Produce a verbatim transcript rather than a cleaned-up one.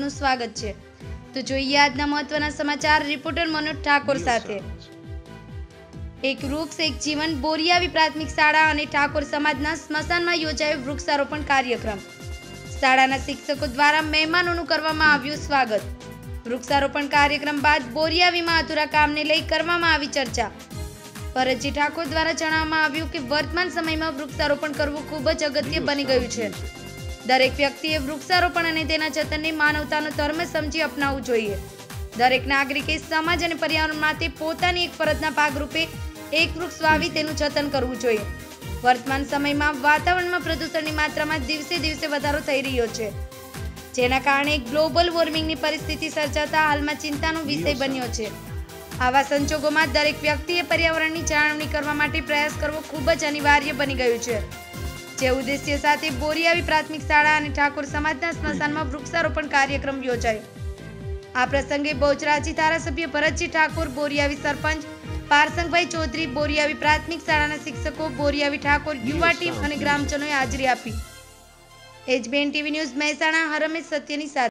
આપનું સ્વાગત છે। તો જોઈએ આજના મહત્વના સમાચાર રિપોર્ટર મનોજ ઠાકોર સાથે। એક વૃક્ષ એક જીવન બોરિયાવી પ્રાથમિક શાળા અને ઠાકોર સમાજના સ્મશાનમાં યોજાયો વૃક્ષારોપણ કાર્યક્રમ। શાળાના શિક્ષકો દ્વારા મહેમાનોનું કરવામાં આવ્યું સ્વાગત। વૃક્ષારોપણ કાર્યક્રમ બાદ બોરિયાવીમાં અધૂરા કામને લઈ કરવામાં આવી ચર્ચા। ભરતજી ઠાકોર દ્વારા જણાવવામાં આવ્યું કે વર્તમાન સમયમાં વૃક્ષારોપણ કરવું ખૂબ જ અગત્ય બની ગયું છે। દરેક વ્યક્તિએ વૃક્ષારોપણ અને તેના જતનને માનવતાનો ધર્મ સમજી અપનાવવું જોઈએ। દરેક નાગરિકે સમાજ અને પર્યાવરણ માટે પોતાની એક ફરજના ભાગરૂપે એક વૃક્ષ વાવી તેનું જતન કરવું જોઈએ। વર્તમાન સમયમાં વાતાવરણમાં પ્રદૂષણની માત્રામાં દિવસે દિવસે વધારો થઈ રહ્યો છે, જેના કારણે ગ્લોબલ વોર્મિંગની પરિસ્થિતિ સર્જાતા હાલમાં ચિંતાનો વિષય બન્યો છે। આવા સંજોગોમાં દરેક વ્યક્તિએ પર્યાવરણની જાળવણી કરવા માટે પ્રયાસ કરવો ખૂબ જ અનિવાર્ય બની ગયું છે। જે ઉદ્દેશ્ય સાથે બોરિયાવી પ્રાથમિક શાળા અને ઠાકોર સમાજના સ્મશાનમાં વૃક્ષારોપણ કાર્યક્રમ યોજાયો। આ પ્રસંગે બહુચરાજી ધારાસભ્ય ભરતજી ઠાકોર, બોરિયાવી સરપંચ પારસંગભાઈ ચૌધરી, બોરિયાવી પ્રાથમિક શાળાના શિક્ષકો, બોરિયાવી ઠાકોર યુવા ટીમ અને ગ્રામજનોએ હાજરી આપી। એચબીએન ટીવી ન્યૂઝ મહેસાણા હરમેશ સત્યની સાથે।